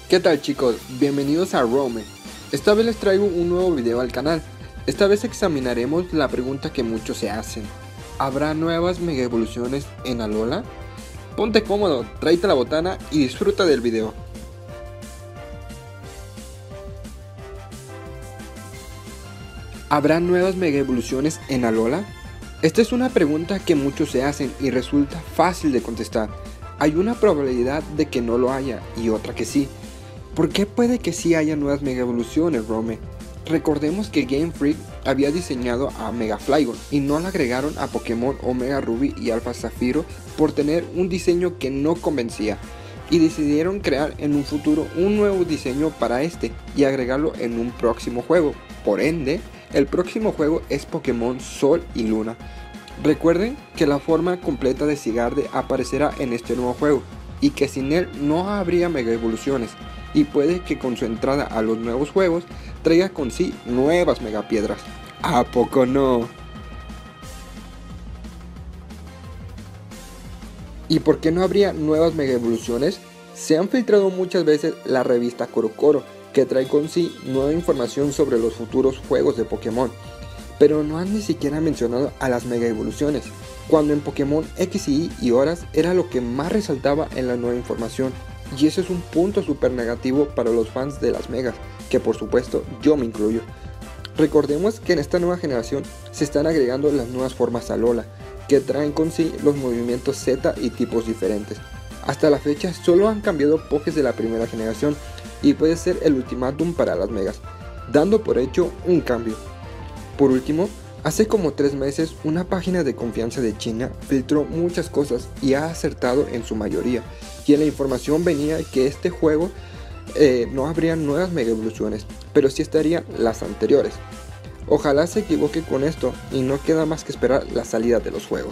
¿Qué tal chicos? Bienvenidos a Rome. Esta vez les traigo un nuevo video al canal. Esta vez examinaremos la pregunta que muchos se hacen. ¿Habrá nuevas mega evoluciones en Alola? Ponte cómodo, tráete la botana y disfruta del video. ¿Habrá nuevas mega evoluciones en Alola? Esta es una pregunta que muchos se hacen y resulta fácil de contestar. Hay una probabilidad de que no lo haya y otra que sí. ¿Por qué puede que sí haya nuevas mega evoluciones, Rome? Recordemos que Game Freak había diseñado a Mega Flygon y no le agregaron a Pokémon Omega Ruby y Alpha Zafiro por tener un diseño que no convencía, y decidieron crear en un futuro un nuevo diseño para este y agregarlo en un próximo juego. Por ende, el próximo juego es Pokémon Sol y Luna. Recuerden que la forma completa de Zygarde aparecerá en este nuevo juego y que sin él no habría mega evoluciones, y puede que con su entrada a los nuevos juegos traiga con sí nuevas megapiedras. ¿A poco no? ¿Y por qué no habría nuevas mega evoluciones? Se han filtrado muchas veces la revista CoroCoro, que trae con sí nueva información sobre los futuros juegos de Pokémon, pero no han ni siquiera mencionado a las mega evoluciones, cuando en Pokémon X y Y Horas era lo que más resaltaba en la nueva información, y eso es un punto súper negativo para los fans de las megas, que por supuesto yo me incluyo. Recordemos que en esta nueva generación se están agregando las nuevas formas Alola, que traen con sí los movimientos Z y tipos diferentes. Hasta la fecha solo han cambiado Pokés de la primera generación, y puede ser el ultimátum para las megas, dando por hecho un cambio. Por último, hace como 3 meses una página de confianza de China filtró muchas cosas y ha acertado en su mayoría, y en la información venía que este juego no habría nuevas mega evoluciones, pero sí estarían las anteriores. Ojalá se equivoque con esto y no queda más que esperar la salida de los juegos.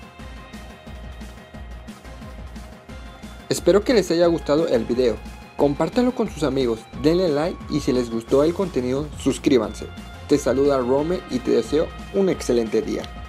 Espero que les haya gustado el video, compártanlo con sus amigos, denle like y si les gustó el contenido suscríbanse. Te saluda Rome y te deseo un excelente día.